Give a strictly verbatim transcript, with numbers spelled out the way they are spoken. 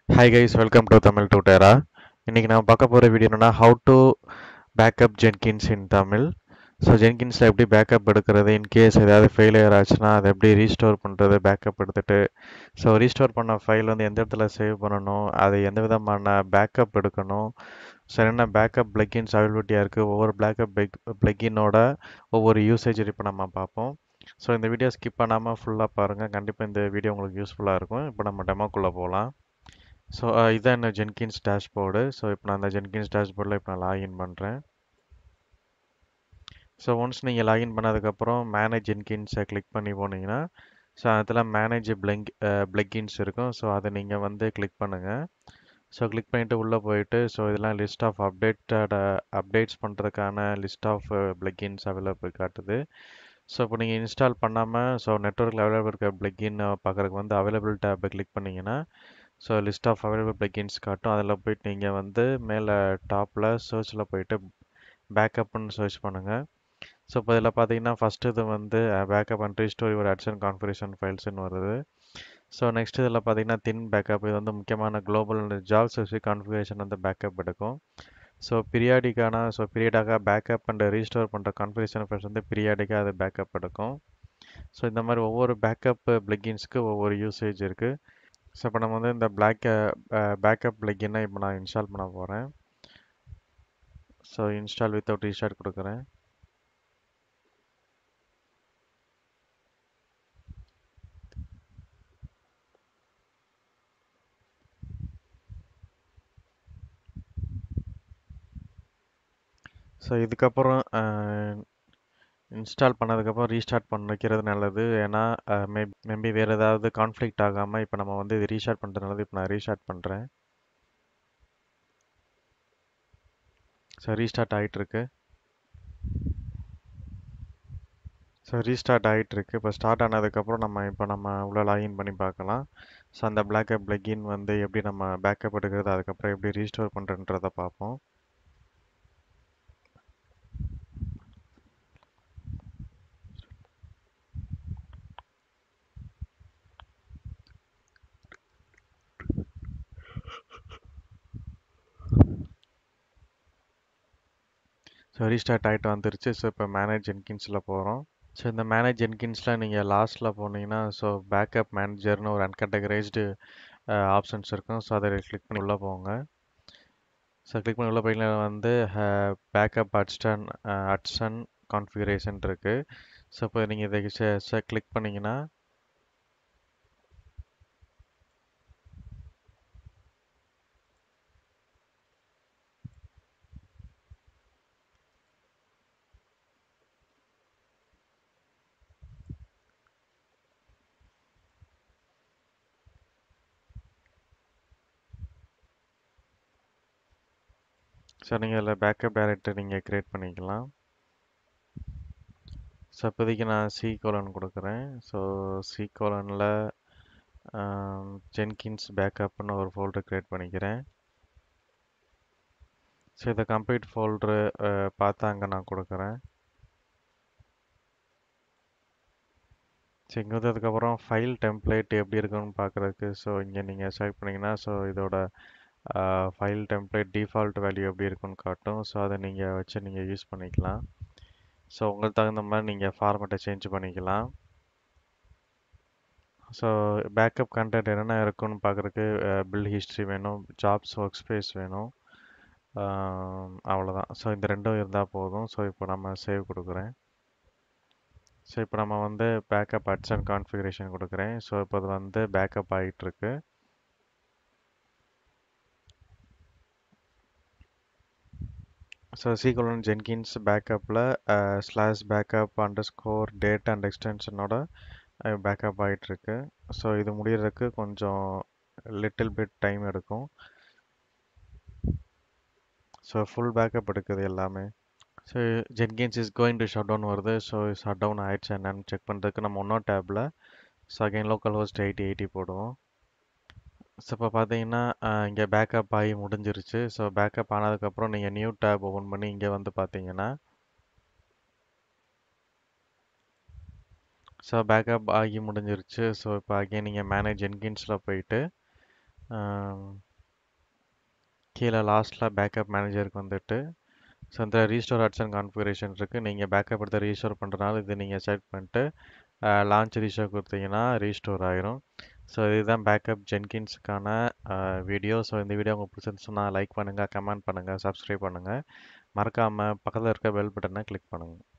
Hi guys, welcome to Tamil Tutera. இன்னைக்கு நான் பார்க்க போற வீடியோ என்னன்னா how to backup Jenkins in Tamil. So ஜென்கின்ஸில் எப்படி பேக்கப் எடுக்கிறது இன்கேஸ் ஏதாவது ஃபெயிலியர் ஆச்சுன்னா அதை எப்படி ரீஸ்டோர் பண்ணுறது பேக்கப் எடுத்துட்டு ஸோ ரீஸ்டோர் பண்ண ஃபைல் வந்து எந்த இடத்துல சேவ் பண்ணணும் அது எந்த விதமான பேக்கப் எடுக்கணும் ஸோ என்ன பேக்கப் பிளக்கின்ஸ் அவைலபிலிட்டியாக இருக்குது ஒவ்வொரு பேக்கப் பிளக்கினோட ஒவ்வொரு யூசேஜ் இப்போ நம்ம பார்ப்போம். ஸோ இந்த வீடியோ ஸ்கிப் பண்ணாமல் ஃபுல்லாக பாருங்கள், கண்டிப்பாக இந்த வீடியோ உங்களுக்கு யூஸ்ஃபுல்லாக இருக்கும். இப்போ நம்ம டெமோக்குள்ளே போகலாம். ஸோ இதான் என்ன ஜென்கின்ஸ் டேஷ்போர்டு. ஸோ இப்போ நான் அந்த ஜென்கின்ஸ் டேஷ்போர்டில் இப்போ நான் லாகின் பண்ணுறேன். ஸோ ஒன்ஸ் நீங்கள் லாகின் பண்ணதுக்கப்புறம் மேனேஜ் ஜென்கின்ஸை கிளிக் பண்ணி போனீங்கன்னா ஸோ அதில் மேனேஜ் பிளங்க் பிளக்கின்ஸ் இருக்கும். ஸோ அதை நீங்கள் வந்து கிளிக் பண்ணுங்கள். ஸோ கிளிக் பண்ணிவிட்டு உள்ளே போயிட்டு ஸோ இதெல்லாம் லிஸ்ட் ஆஃப் அப்டேட்டட் அப்டேட்ஸ் பண்ணுறதுக்கான லிஸ்ட் ஆஃப் பிளக்கின்ஸ் அவைலபிள் காட்டுது. ஸோ இப்போ நீங்கள் இன்ஸ்டால் பண்ணாமல் ஸோ நெட்ஒர்க்கில் அவைலபிள் இருக்க பிளக்கின் பார்க்குறதுக்கு வந்து அவைலபிள் டேப்பை கிளிக் பண்ணிங்கன்னா so list of available plugins காட்டும். அதில் போயிட்டு நீங்கள் வந்து மேலே டாப்பில் சர்ச்சில் போயிட்டு பேக்கப்னு சர்ச் பண்ணுங்கள். ஸோ இப்போ இதில் பார்த்தீங்கன்னா ஃபஸ்ட்டு இது வந்து backup and restore your Hudson and configuration ஃபைல்ஸ்னு வருது. ஸோ நெக்ஸ்ட் இதில் பார்த்தீங்கன்னா தின் பேக்கப், இது வந்து முக்கியமான குளோபல் ஜாப் ஸ்பெசிஃபிக் கான்ஃபிகரேஷன் வந்து பேக்கப் எடுக்கும். ஸோ பீரியாடிக்கான ஸோ பீரியடாக பேக்கப் அண்ட் ரீஸ்டோர் பண்ணுற கான்ஃபிகரேஷன் ஃபைல்ஸ் வந்து பீரியாடிக்காக அது பேக்கப் எடுக்கும். ஸோ இந்த மாதிரி ஒவ்வொரு பேக்கப் பிளக்கின்ஸ்க்கு ஒவ்வொரு யூசேஜ் இருக்குது. ஸோ இப்போ நம்ம வந்து இந்த பிளாக் பேக்கப் பிளக்கினை இப்போ நான் இன்ஸ்டால் பண்ண போகிறேன். ஸோ இன்ஸ்டால் வித்தவுட் ரீஸ்டார்ட் கொடுக்குறேன். ஸோ இதுக்கப்புறம் இன்ஸ்டால் பண்ணதுக்கப்புறம் ரீஸ்டார்ட் பண்ண வைக்கிறது நல்லது. ஏன்னா மே மேபி வேறு ஏதாவது கான்ஃப்ளிக்ட் ஆகாமல் இப்போ நம்ம வந்து இது ரீஸ்டார்ட் பண்ணுறதுனால இப்போ நான் ரீஸ்டார்ட் பண்ணுறேன். ஸோ ரீஸ்டார்ட் ஆகிட்டுருக்கு. ஸோ ரீஸ்டார்ட் ஆகிட்டுருக்கு. இப்போ ஸ்டார்ட் ஆனதுக்கப்புறம் நம்ம இப்போ நம்ம உள்ள லாகின் பண்ணி பார்க்கலாம். ஸோ அந்த பேக்கப் பிளக்கின் வந்து எப்படி நம்ம பேக்கப் எடுக்கிறது அதுக்கப்புறம் எப்படி ரீஸ்டோர் பண்ணுறன்றதை பார்ப்போம். ஸோ ரீஸ்டார்ட் ஆகிட்டு வந்துருச்சு. ஸோ இப்போ மேனேஜ் ஜென்கின்ஸில் போகிறோம். ஸோ இந்த மேனேஜ் ஜென்கின்ஸில் நீங்கள் லாஸ்ட்டில் போனீங்கன்னா ஸோ பேக்கப் மேனேஜர்னு ஒரு அன்கேட்டகரைஸ்டு ஆப்ஷன்ஸ் இருக்கும். ஸோ அதை கிளிக் பண்ணி உள்ளே போங்க. ஸோ கிளிக் பண்ணி உள்ளே போய் வந்து பேக்கப் அட்ஸ்டன் அட்சன் கான்ஃபிகரேஷன் இருக்குது. ஸோ இப்போ நீங்கள் இதை கிளிக் பண்ணிங்கன்னா ஸோ நீங்கள் இதில் பேக்கப் டைரக்டரி நீங்கள் க்ரியேட் பண்ணிக்கலாம். ஸோ இப்போதைக்கு நான் சி கோலன் கொடுக்குறேன். ஸோ சி கோலனில் ஜென்கின்ஸ் பேக்கப்னு ஒரு ஃபோல்டர் க்ரியேட் பண்ணிக்கிறேன். ஸோ இதை கம்ப்ளீட் ஃபோல்டரு பார்த்து அங்கே நான் கொடுக்குறேன். ஸோ இங்கே வந்ததுக்கப்புறம் ஃபைல் டெம்ப்ளேட் எப்படி இருக்குன்னு பார்க்குறதுக்கு ஸோ இங்கே நீங்கள் செலக்ட் பண்ணிங்கன்னா ஸோ இதோட ஃபைல் டெம்ப்ளேட் டிஃபால்ட் வேல்யூ எப்படி இருக்குன்னு காட்டும். ஸோ அதை நீங்கள் வச்சு நீங்கள் யூஸ் பண்ணிக்கலாம். ஸோ உங்களுக்கு தகுந்த மாதிரி நீங்கள் ஃபார்மேட்டை சேஞ்ச் பண்ணிக்கலாம். ஸோ பேக்கப் கண்டென்ட் என்னென்ன இருக்குன்னு பார்க்குறதுக்கு பில் ஹிஸ்ட்ரி வேணும், ஜாப்ஸ் ஒர்க் ஸ்பேஸ் வேணும், அவ்வளோதான். ஸோ இந்த ரெண்டும் இருந்தால் போதும். ஸோ இப்போ நம்ம சேவ் கொடுக்குறேன். ஸோ இப்போ நம்ம வந்து பேக்கப் அட்ஸ் அண்ட் கான்ஃபிகரேஷன் கொடுக்குறேன். ஸோ இப்போ அது வந்து பேக்கப் ஆகிட்டுருக்கு. ஸோ சீக்வலன் ஜென்கின்ஸ் பேக்கப்பில் slash backup underscore date and எக்ஸ்டென்ஷனோட பேக்கப் ஆகிட்டுருக்கு. ஸோ இது முடிகிறதுக்கு கொஞ்சம் லிட்டில் பிட் டைம் எடுக்கும். ஸோ ஃபுல் பேக்கப் எடுக்குது எல்லாமே. So Jenkins is going to shut down வருது. ஸோ ஷட் டவுன் ஆயிடுச்சு என்னன்னு செக் பண்ணுறதுக்கு நம்ம இன்னொரு டேப்பில் so again localhost eighty eighty போடுவோம். ஸோ இப்போ பார்த்தீங்கன்னா இங்கே பேக்கப் ஆகி முடிஞ்சிருச்சு. ஸோ பேக்கப் ஆனதுக்கப்புறம் நீங்கள் நியூ டேப் ஓப்பன் பண்ணி இங்கே வந்து பார்த்தீங்கன்னா ஸோ பேக்கப் ஆகி முடிஞ்சிருச்சு. ஸோ இப்போ அகைன் நீங்கள் மேனேஜ் ஜென்கின்ஸில் போயிட்டு கீழே லாஸ்ட்டில் பேக்கப் மேனேஜருக்கு வந்துட்டு ஸோ இந்த ரீஸ்டோர் அட்ஸ் அண்ட் கான்ஃபிகரேஷன் இருக்குது. நீங்கள் பேக்கப் எடுத்து ரீஸ்டோர் பண்ணுறதுனால இது நீங்கள் செட் பண்ணிட்டு லான்ச் ரீஸ்டோர் கொடுத்தீங்கன்னா ரீஸ்டோர் ஆயிரும். ஸோ இதுதான் பேக்கப் ஜென்கின்ஸுக்கான வீடியோ. ஸோ இந்த வீடியோ உங்களுக்கு பிடிச்சிருந்துச்சுன்னா லைக் பண்ணுங்கள், கமெண்ட் பண்ணுங்கள், சப்ஸ்கிரைப் பண்ணுங்கள். மறக்காமல் பக்கத்தில் இருக்க பெல் பட்டனை கிளிக் பண்ணுங்கள்.